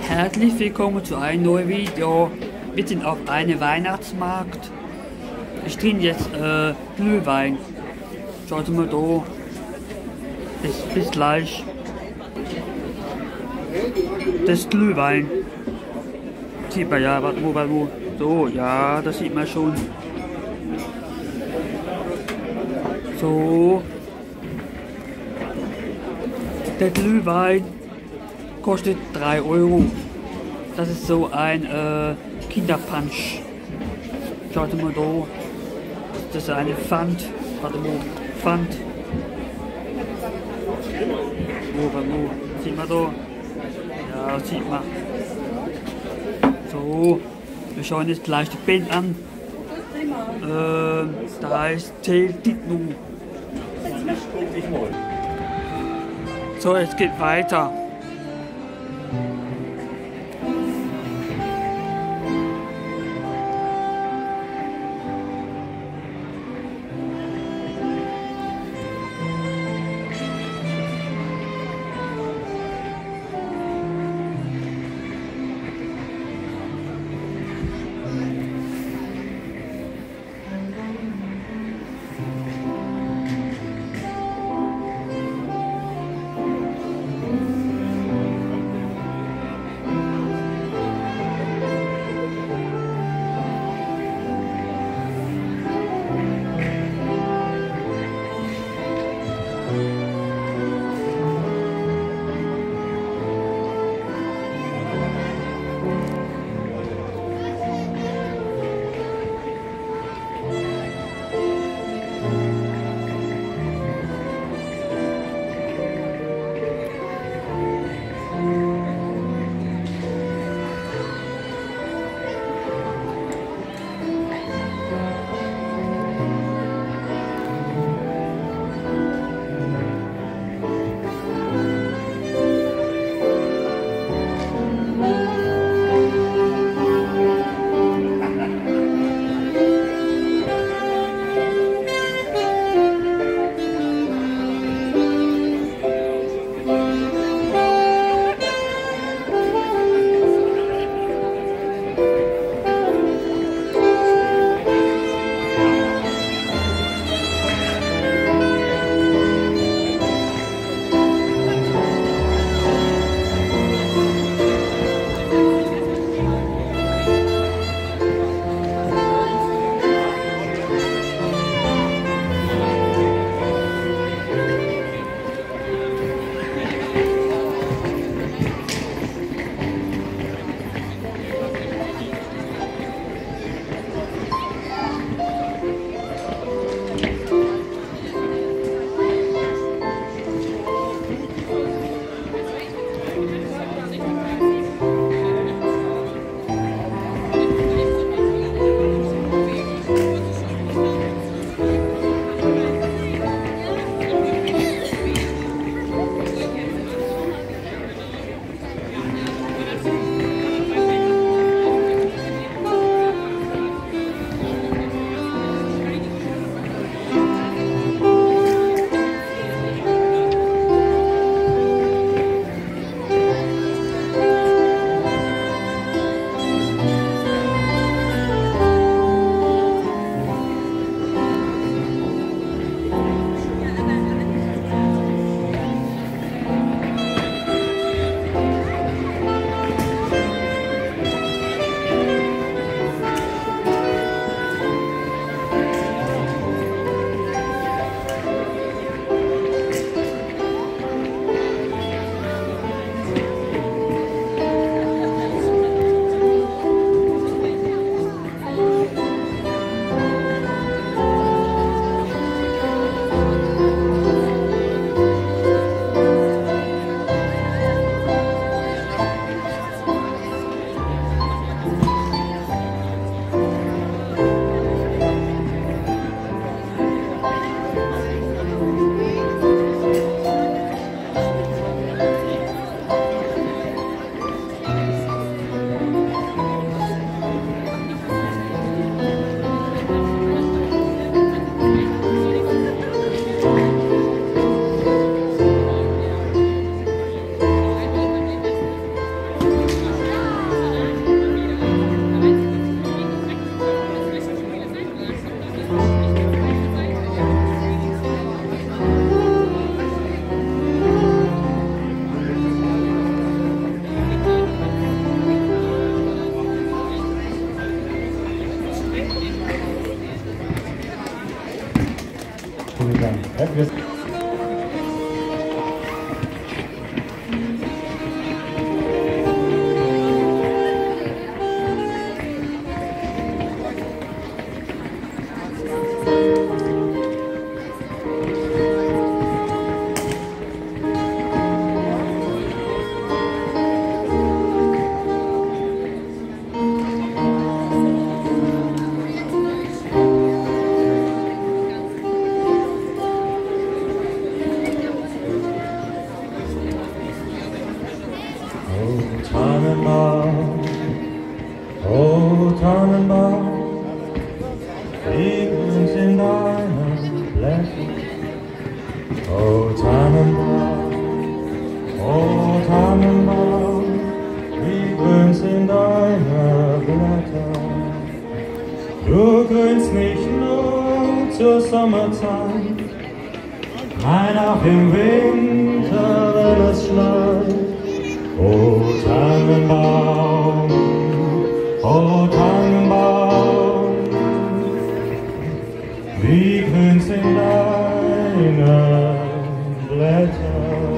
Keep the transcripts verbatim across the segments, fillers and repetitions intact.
Herzlich willkommen zu einem neuen Video. Wir sind auf einem Weihnachtsmarkt. Ich trinke jetzt äh, Glühwein. Schaut mal da. Bis, bis gleich. Das ist Glühwein. Sieht man ja, warte wo, warte wo. So, ja, das sieht man schon. So. Der Glühwein kostet drei Euro. Das ist so ein äh, Kinderpunch. Schaut mal da. Das ist eine Pfand. Warte mal. Pfand. Wo, warte wo. Sieht man da? Ja, sieht man. So. Wir schauen jetzt gleich die Band an. Äh, da heißt Tel Ditnu. So, es geht weiter. Oh Tannenbaum, oh Tannenbaum, wie grün sind deine Blätter. Oh Tannenbaum, oh Tannenbaum, wie grün sind deine Blätter. Du grünst nicht nur zur Sommerzeit, nein auch im Winter, wenn es schneit. Oh Tannenbaum, oh Tannenbaum, wie grün sind deine Blätter.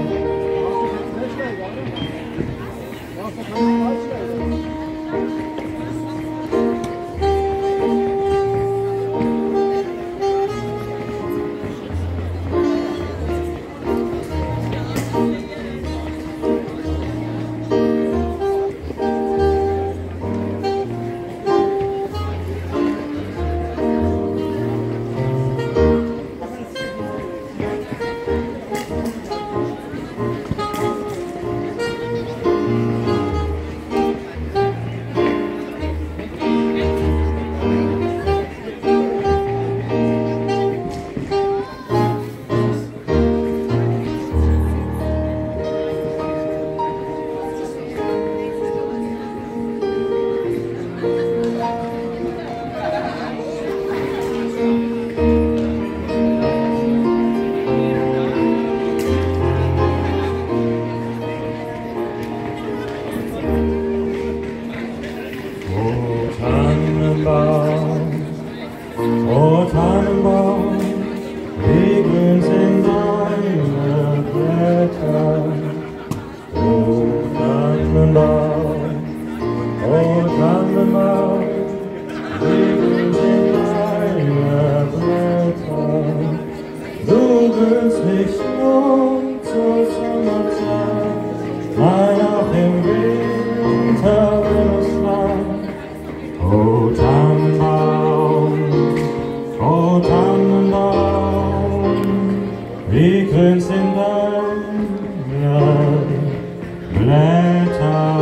Oh Tannenbaum, wie grün sind deine Blätter. Oh Tannenbaum, oh Tannenbaum, wie grün sind deine Blätter. Du grünst nicht nur zur Sommerzeit, nein auch im Winter, wenn es schneit. Oh Tannenbaum, oh Tannenbaum, wie grün sind deine Blätter.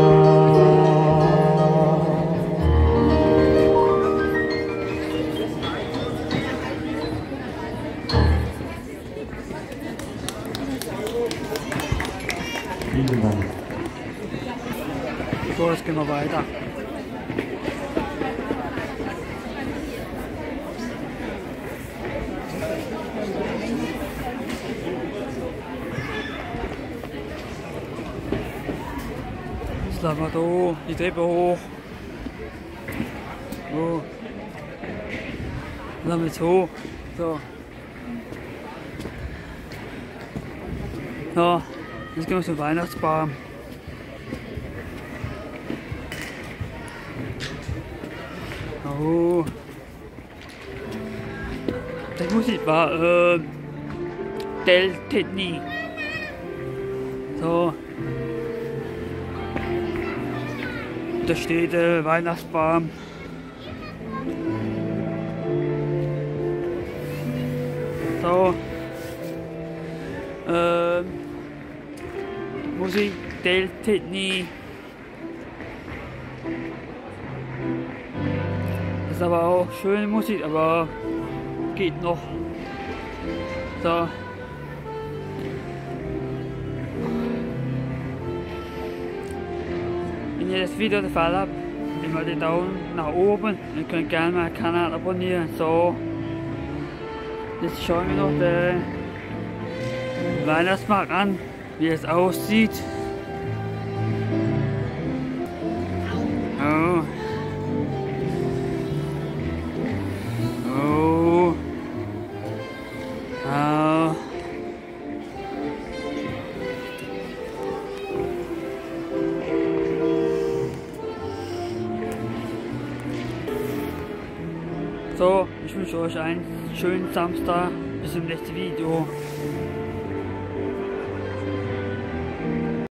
Vielen Dank. So, jetzt gehen wir weiter. Jetzt laufen wir da die Treppe hoch. So. Dann laufen wir jetzt hoch. So. Ja, jetzt gehen wir zum Weihnachtsbaum. Oh. Die Musik war äh, Del Tedney. So. Da steht äh, Weihnachtsbaum. So. Äh, Musik Del Tedney. Das ist aber auch schöne Musik, aber geht noch. So. Wenn ihr das Video gefallen habt, immer den Daumen nach oben. Ihr könnt gerne meinen Kanal abonnieren. So. Jetzt schauen wir noch den Weihnachtsmarkt an, wie es aussieht. Oh. Oh. Oh. So, ich wünsche euch einen schönen Samstag. Bis zum nächsten Video.